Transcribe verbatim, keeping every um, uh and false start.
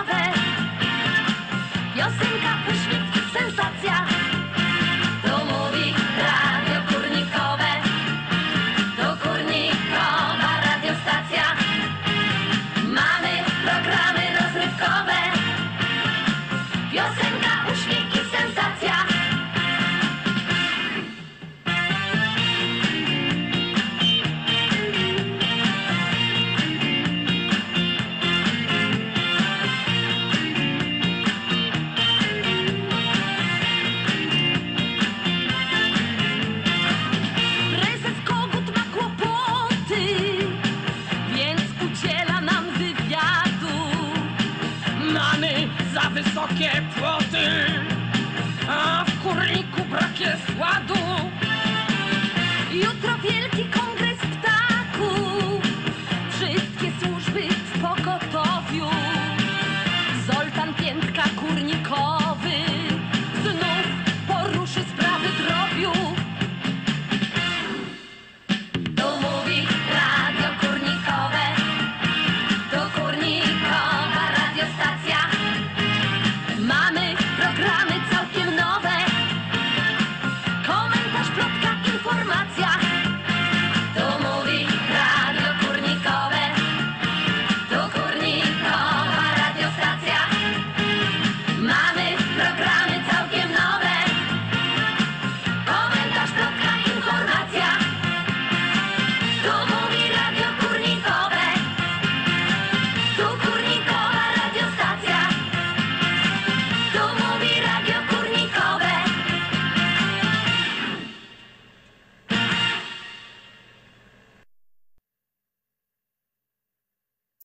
Kurnikowe. Piosenka, uśmiech i sensacja. To mówi Radio Kurnikowe. To Kurnikowa radiostacja. Mamy programy rozrywkowe. Piosenka, uśmiech i sensacja. Prezes Kogut ma kłopoty, więc udziela nam wywiadu. Mamy za wysokie płoty, a w kurniku brak jest ładu. Jutro wielki kongres ptaków. Wszystkie służby w pogotowiu. Zoltan Piętka Kurnikowy znów poruszy sprawy drobiu. To mówi Radio Kurnikowe. To Kurnikowa radiostacja. Mamy programy całkiem nowe. Komentarz, plotka, informacja. To mówi Radio Kurnikowe. To Kurnikowa radiostacja. Mamy programy całkiem nowe. Komentarz, plotka, informacja. To mówi Radio Kurnikowe. To